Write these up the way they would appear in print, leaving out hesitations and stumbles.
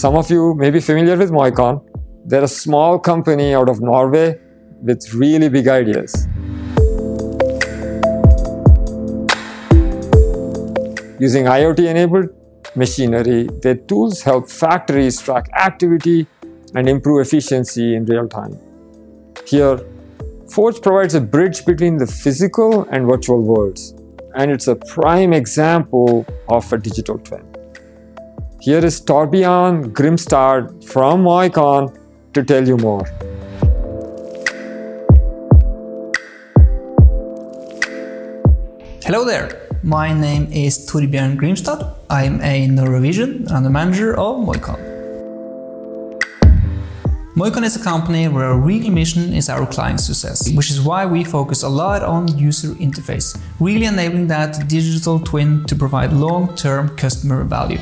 Some of you may be familiar with Moicon. They're a small company out of Norway with really big ideas. Using IoT-enabled machinery, their tools help factories track activity and improve efficiency in real time. Here, Forge provides a bridge between the physical and virtual worlds, and it's a prime example of a digital twin. Here is Torbjørn Grimstad from Moicon to tell you more. Hello there, my name is Torbjørn Grimstad. I'm a Norwegian and the manager of Moicon. Moicon is a company where our real mission is our client's success, which is why we focus a lot on user interface, really enabling that digital twin to provide long-term customer value.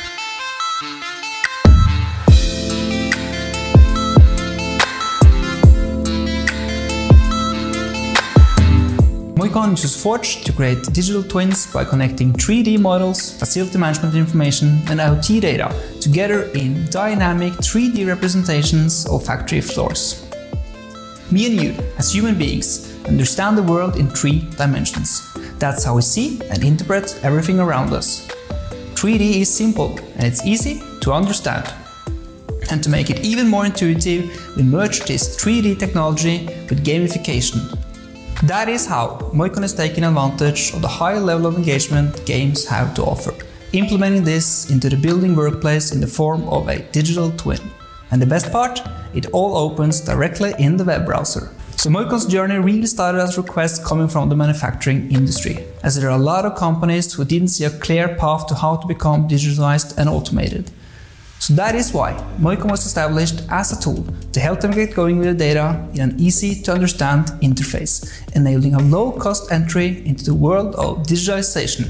Moicon uses Forge to create digital twins by connecting 3D models, facility management information and IoT data together in dynamic 3D representations of factory floors. Me and you, as human beings, understand the world in 3 dimensions. That's how we see and interpret everything around us. 3D is simple and it's easy to understand. And to make it even more intuitive, we merge this 3D technology with gamification. That is how Moicon is taking advantage of the high level of engagement games have to offer, implementing this into the building workplace in the form of a digital twin. And the best part, it all opens directly in the web browser. So Moicon's journey really started as requests coming from the manufacturing industry, as there are a lot of companies who didn't see a clear path to how to become digitalized and automated. So that is why Moicon was established as a tool to help them get going with the data in an easy-to-understand interface, enabling a low-cost entry into the world of digitalization.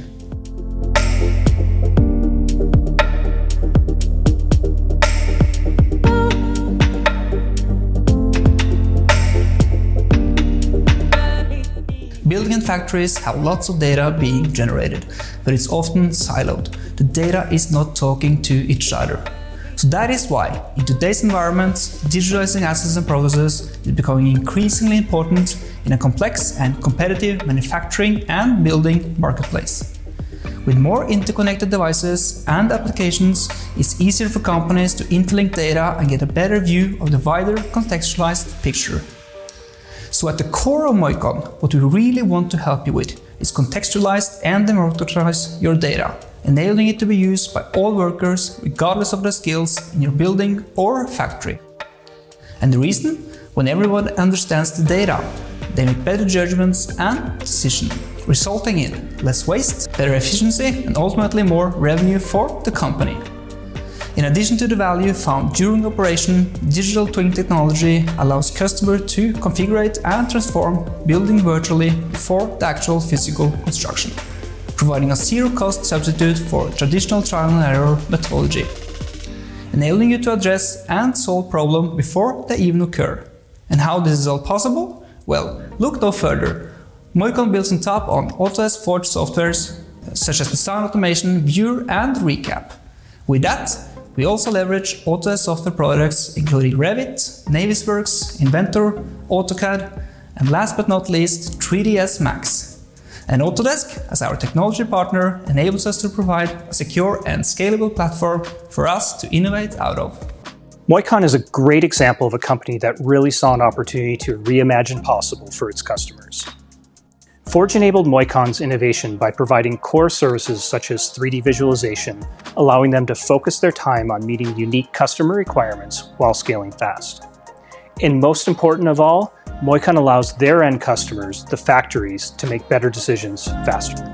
Building and factories have lots of data being generated, but it's often siloed. The data is not talking to each other. So that is why, in today's environment, digitalizing assets and processes is becoming increasingly important in a complex and competitive manufacturing and building marketplace. With more interconnected devices and applications, it's easier for companies to interlink data and get a better view of the wider contextualized picture. So at the core of Moicon, what we really want to help you with is contextualize and democratize your data, enabling it to be used by all workers regardless of their skills in your building or factory. And the reason? When everyone understands the data, they make better judgments and decisions, resulting in less waste, better efficiency and ultimately more revenue for the company. In addition to the value found during operation, digital twin technology allows customers to configure and transform building virtually before the actual physical construction, providing a zero-cost substitute for traditional trial and error methodology, enabling you to address and solve problems before they even occur. And how this is all possible? Well, look no further. Moicon builds on top on Autodesk Forge softwares such as Design Automation, Viewer and Recap. With that, we also leverage Autodesk software products including Revit, Navisworks, Inventor, AutoCAD, and last but not least 3ds Max. And Autodesk, as our technology partner, enables us to provide a secure and scalable platform for us to innovate out of. Moicon is a great example of a company that really saw an opportunity to reimagine possible for its customers. Forge enabled Moicon's innovation by providing core services such as 3D visualization, allowing them to focus their time on meeting unique customer requirements while scaling fast. And most important of all, Moicon allows their end customers, the factories, to make better decisions faster.